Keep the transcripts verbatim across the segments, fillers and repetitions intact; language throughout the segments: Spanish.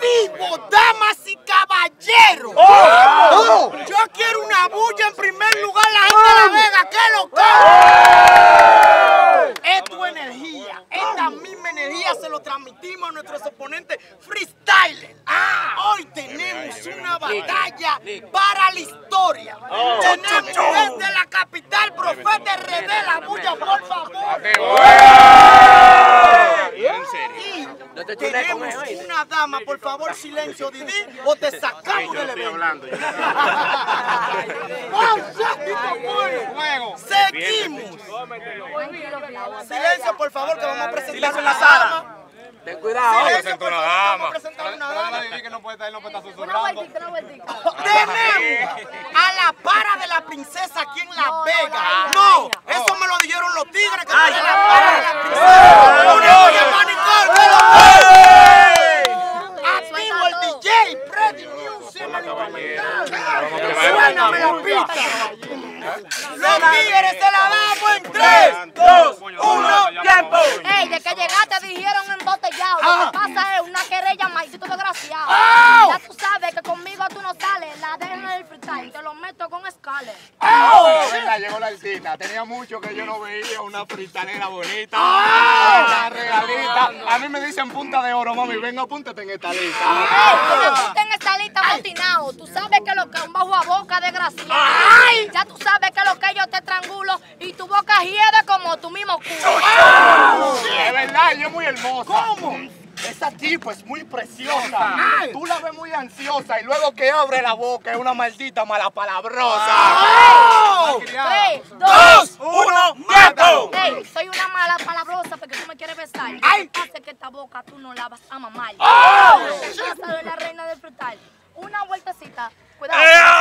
vivo, damas y caballeros. Oh. Oh. Yo quiero una bulla en primer lugar, la gente de La Vega. ¿Qué es lo que? Es tu energía. Esta misma energía se lo transmitimos a nuestros oponentes freestyle. Ah. Hoy tenemos una batalla para la historia. Oh. Tenemos desde la capital, Profeta R D, la bulla, por favor. Y tenemos una dama, por favor, silencio, Didi, o te sacamos del evento. Seguimos. Silencio, por favor, que vamos a presentar una dama. Ten cuidado. Silencio, por favor, vamos a presentar una dama. Tenemos a la para de la princesa aquí en La Vega. No, eso me lo dijeron los tigres, que tiene la para de la princesa. Una olla manicol, que lo activo el D J, Freddy Music, en el instrumental. Suéname la pista. Los tigres se la damos en tres, dos, uno, tiempo. Ey, de que llegaste dijeron embotellado. Lo que pasa es una querella, maldito desgraciado. Ya tú sabes que conmigo tú no sales. La dejan en el freestyle, te lo meto con Scarlett. Oh, verdad, llegó la altita. Tenía mucho que yo no veía una fritanera bonita. Una regalita. A mí me dicen punta de oro, mami. Venga, apúntate en esta lista. Ey, que me apunte en esta lista botinado. Tú sabes que lo que es un bajo a boca desgraciado. Ya tú sabes que lo que yo te estrangulo y tu boca hiede como tu mismo culo. Es verdad, ella es muy hermosa. ¿Cómo? Esa tipa es muy preciosa. Ay. Tú la ves muy ansiosa y luego que abre la boca es una maldita malapalabrosa. Oh. Tres, dos, uno, ¡tiempo! Ey, soy una mala palabrosa porque tú me quieres besar. Ay. Hace que esta boca tú no la vas a mamar. Oh. Ya sabes, la reina del frutal. Una vueltecita. Cuidado.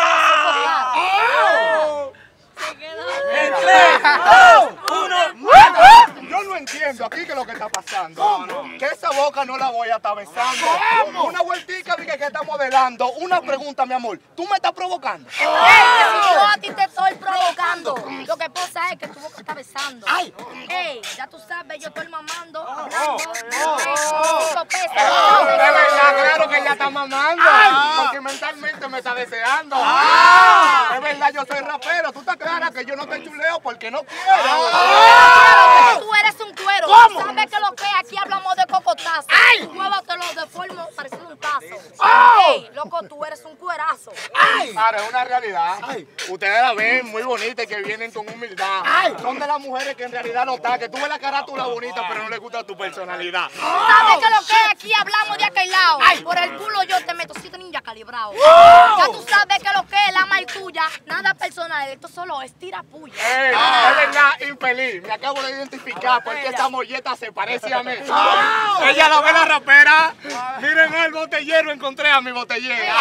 Oh. Se quedó. En tres, dos, uno, yo no entiendo aquí qué es lo que está pasando. ¿Cómo? Que esa boca no la voy a estar besando. ¿Cómo? Una vueltica dije que está modelando. Una pregunta, mi amor. ¿Tú me estás provocando? Ey, que si yo a ti te estoy provocando. Lo que pasa es que tu boca está besando. Ay. Ey, ya tú sabes, yo estoy mamando. Oh, Hablando. oh, Cinco pesos. Oh, de verdad, claro que ella está mamando. Ay. Porque mentalmente me está deseando. Ah. Es verdad, yo soy rapero. Tú estás clara que yo no te chuleo porque no quiero. Ah. Tú eres un cuero. ¿Cómo? ¿Sabes que lo que es? Aquí hablamos de cocotazo. Ay. Tu huevo te lo deformo pareciendo un tazo. Oh. Ey, loco, tú eres un cuerazo. Ay. Ahora, es una realidad. Ay. Ustedes la ven muy bonita y que vienen con humildad. Ay. Son de las mujeres que en realidad no está, que tú ves la carátula bonita, pero no les gusta tu personalidad. ¿Sabes que lo que es? Aquí hablamos de aquel lado. Ay. Por el culo yo te meto siete ninja calibrados. Oh. Ya tú sabes que lo que es la y tuya, nada personal, esto solo es tira puya. Ey, Ah. es verdad, infeliz. Me acabo de identificar porque esta molleta se parece a mí. Ah. Ella la ve la rapera. Miren el botellero, encontré a mi botellera.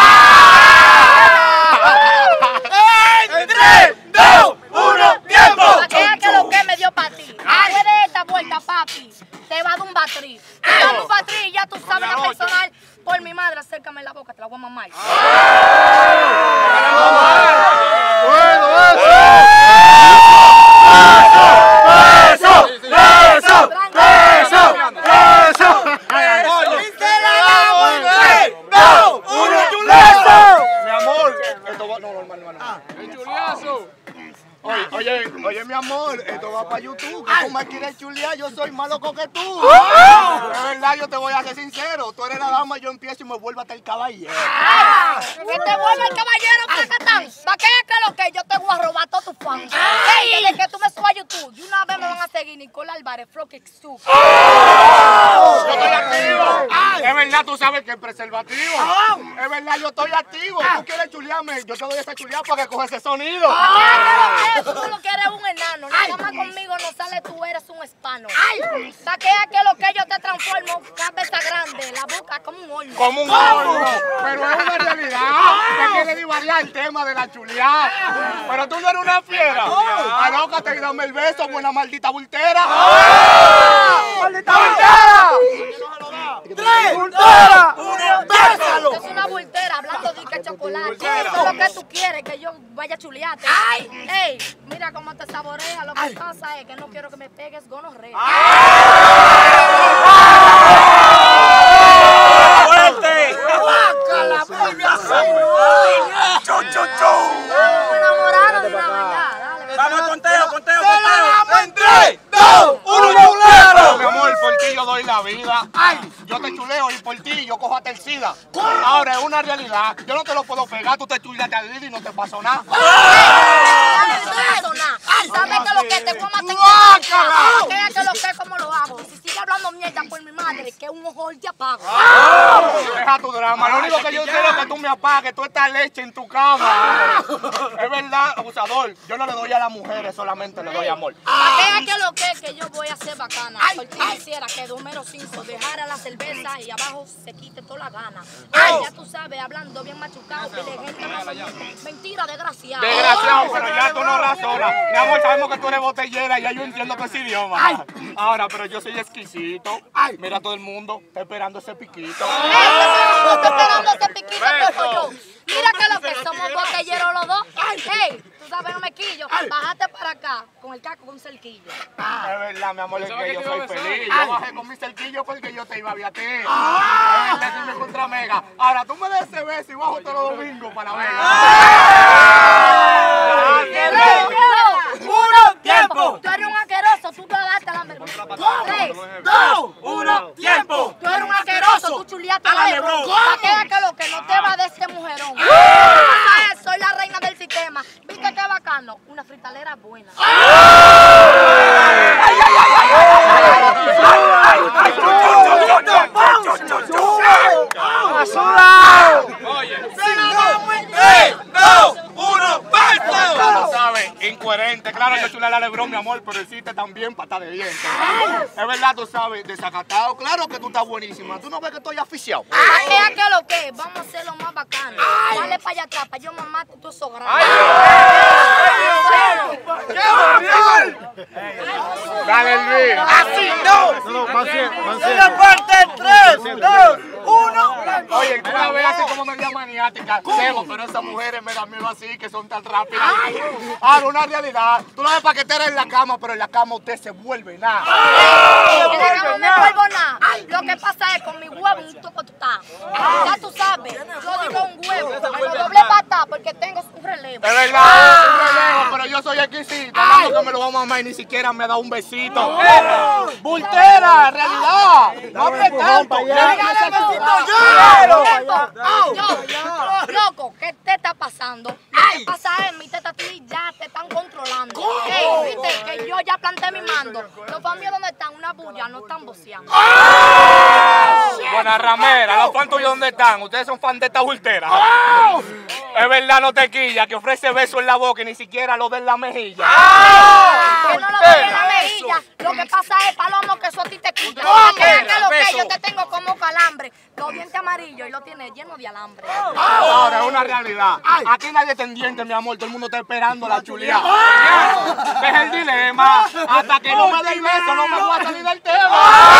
En tres, dos, uno, tiempo. ¿Para qué es que lo que me dio para ti? Después de esta vuelta, papi, te va a dar un batrí. Te va a dar un batrí y ya tú sabes la personal. Por mi madre, acércame la boca, te la voy a mamar. ¡Bueno, eso! ¡Eso! ¡Eso! ¡Eso! ¡Eso! Mi amor, esto va, no, normal, normal. ¡El chuliazo! Oye, oye, oye, mi amor, esto va para YouTube. Que tú me quieres chulear, yo soy más loco que tú. De verdad, yo te voy a ser sincero. Tú eres la dama, yo empiezo y me vuelvo hasta el caballero. Que te vuelva el caballero, Placatán. ¿Para qué es que lo que yo te voy a robar todos tus fans? Ey, desde que tú me subas a YouTube, de una vez me van a seguir Nicola Álvarez, Floquix Soup. Yo estoy activo. Es verdad, tú sabes que es preservativo. Es verdad, yo estoy activo. Tú quieres chulearme, yo te doy esa chuleada para que coja ese sonido. Tú lo que eres un enano, nada más conmigo no sale, tú eres un hispano. ¿Para qué es que lo que yo te transformo? Cabeza grande, la boca como un horno. Como un horno. Pero es una realidad. Te quiere divariar el tema de la chuleada. Pero tú no eres una fiera. Alócate y dame el beso, buena maldita bultera. ¡Maldita bultera! Tres, dos, uno, bésalo. Es una voltera hablando de que chocolate. Eso es lo que tú quieres, que yo vaya a chulearte. ¡Ay! Ey, mira cómo te saborea. Lo que Ay. pasa es que no quiero que me pegues gonorrea. ¡Fuerte! doy la vida. Ay, yo te chuleo y por ti yo cojo a tercida. Ahora es una realidad. Yo no te lo puedo pegar, tú te chuleaste a Didi y no te pasó nada. No te pasó nada. ¿Sabes que lo que te comas te queda? ¿Qué es lo que cómo lo hago? Si sigue hablando mierda por mi madre, que un ojo te apago. Deja tu drama. Lo único que yo quiero es que tú me apagues toda esta leche en tu cama. Es verdad, abusador. Yo no le doy a las mujeres, solamente le doy amor. ¿Para qué es lo que es que yo voy a hacer bacana? Porque quisiera que Homero Simpson dejara la cerveza y abajo se quite toda la gana. Ya tú sabes, hablando bien machucado, que le gente no mentira, desgraciado. Desgraciado, pero ya tú no razonas. Mi amor, sabemos que tú eres botellera y ya yo entiendo que es idioma. Ahora, pero yo soy exquisito. Mira todo el mundo, está esperando ese piquito. Está esperando ese piquito, cojo yo. Mira que lo que somos botelleros los dos. Hey, tú sabes, no me quillo. Bájate para acá con el caco con un cerquillo. Es verdad, mi amor, es que yo soy feliz. Yo bajé con mi cerquillo porque yo te iba a ver a ti. Es verdad que me contra Mega. Ahora tú me das ese beso y bajo todos los domingos para Vega. ¡Uno, tiempo! Tú eres un asqueroso, tú te daste la Lebron. Tres, dos, uno, tiempo. Tú eres un asqueroso, tú chuliaste a la Lebron. ¿Para qué que lo que no te va de ese mujerón? Soy la reina del sistema. ¿Viste qué bacano? Una fritalera buena. Incoherente, claro, yo chulé a la Lebron, mi amor, pero hiciste también pata de dientes. Es verdad, tú sabes, desacatado, claro que tú estás buenísima. ¿Tú no ves que estoy aficiado? ¿Qué es que lo que? Vamos a hacer lo más bacano. Dale para allá atrás, para yo mamarte tú eso grande. Dale, Luis. ¡Así no! ¡En la parte tres, dos, uno! Oye, tú la ves así como media maniática. Sebo, pero esas mujeres me dan miedo así, que son tan rápidas. Ahora, una realidad. Tú la ves paquetera en la cama, pero en la cama usted se vuelve nada. En la cama no me vuelvo nada. Lo que pasa es con mi huevo un toco tú estás. Ya tú sabes, yo digo un huevo. Me lo doble pata porque tengo un relevo. Es verdad, un relevo, pero yo soy exquisito. Hablando que me lo vamos a mamar y ni siquiera me da un besito. ¡Bultera, realidad! ¡No hable tanto! Yo, loco, ¿qué te está pasando? Lo que pasa es, mi teta a ti ya te están controlando. Ey, viste que yo ya planté mi mando. Los familias donde están, una bulla, no están boceando. Buena ramera, los fans tuyos ¿dónde están? Ustedes son fans de esta bultera. Es verdad, no te quilla, que ofrece besos en la boca y ni siquiera lo de en la mejilla. Que no lo doy en la mejilla. Lo que pasa es, Palomo, que eso a ti te quilla. Que lo que yo te tengo como calambre. Los dientes amarillos y lo tienes lleno de alambre. Ahora es una realidad. Aquí nadie te entiende, mi amor. Todo el mundo está esperando la chulía. Es el dilema. Hasta que no me dé el beso, no me voy a salir del tema.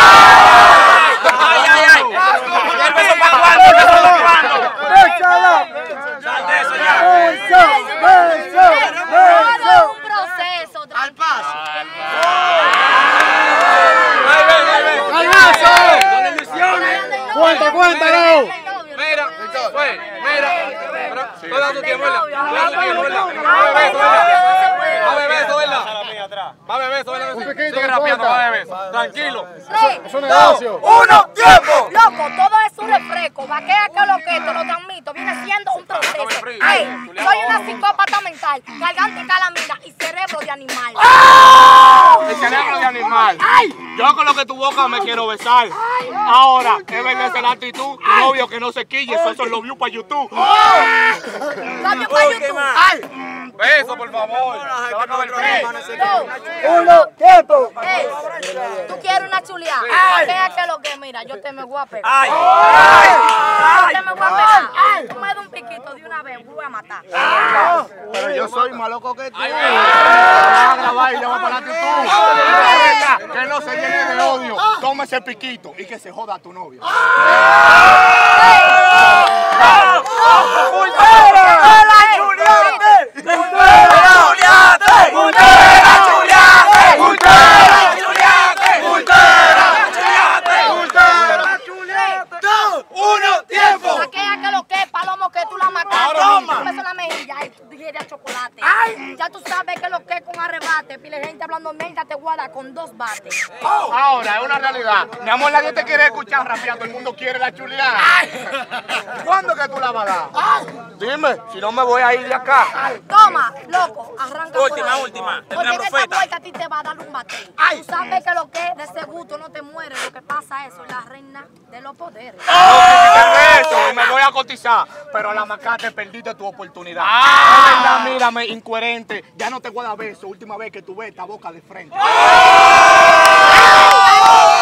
¡Ay, ay, ay! ¿El beso para cuándo? ¿El beso para cuándo? ¡Sal de eso ya! ¡Beso! ¡Beso! ¡Beso! Un proceso. ¡Al paso! ¡Ay, ven, ay, ven! ¡Al beso! ¡No le ilusiones! ¡Cuenta, cuéntalo! Mira, pues, mira, tú das tu tiempo, ¿verdad? Tú das tu tiempo, ¿verdad? Va a beber eso, ¿verdad? Va a beber eso, ¿verdad? Un piquito, sigue rapeando, va a beber eso. Tranquilo. Es un negocio. ¡Uno, tiempo! Loco, todo es un refresco. Vaquea que lo que te lo transmito. Viene siendo un proceso. Ay, soy una psicópata mental, garganta calamina y cerebro de animal. El cerebro de animal. Yo con lo que tu boca me quiero besar. Ahora, es verdad esa es la actitud. Tu novio que no se quille, eso son los views para YouTube. Cambio para YouTube. Beso, por favor. Se va a acabar el free. ¡Uno, tiempo! Ey, tú quieres una chuleada. Vaquea que lo que mira, yo te me voy a pegar. ¡Ay! Yo te me voy a pegar. Tú me das un piquito de una vez, voy a matar. Pero yo soy más loco que tú. Voy a grabar y le voy a poner actitud. Que no se llene de odio. Toma ese piquito y que se joda a tu novio. ¡Uno, tiempo! Vaquea que lo que es, Palomo, que tú la mataste. Toma. Un beso en la mejilla y tú quieres chocolate. Ya tú sabes que lo que es con arrebate. Pile gente hablando mierda, te guarda con dos. dos bates. Ahora, es una realidad. Mi amor, nadie te quiere escuchar rapear, todo el mundo quiere la chuleada. ¿Cuándo que tú la vas a dar? Dime, si no me voy a ir de acá. Toma, loco, arranca Última, por ahí. última. Porque en esta Profeta. vuelta a ti te va a dar un bate. Tú sabes que lo que es de ese gusto no te muere. Lo que pasa es eso, la reina de los poderes. No critiques eso, y me voy a cotizar. Pero a la macate perdiste tu oportunidad. Es verdad, mírame, incoherente. Ya no te voy a dar beso. Última vez que tú ves esta boca de frente.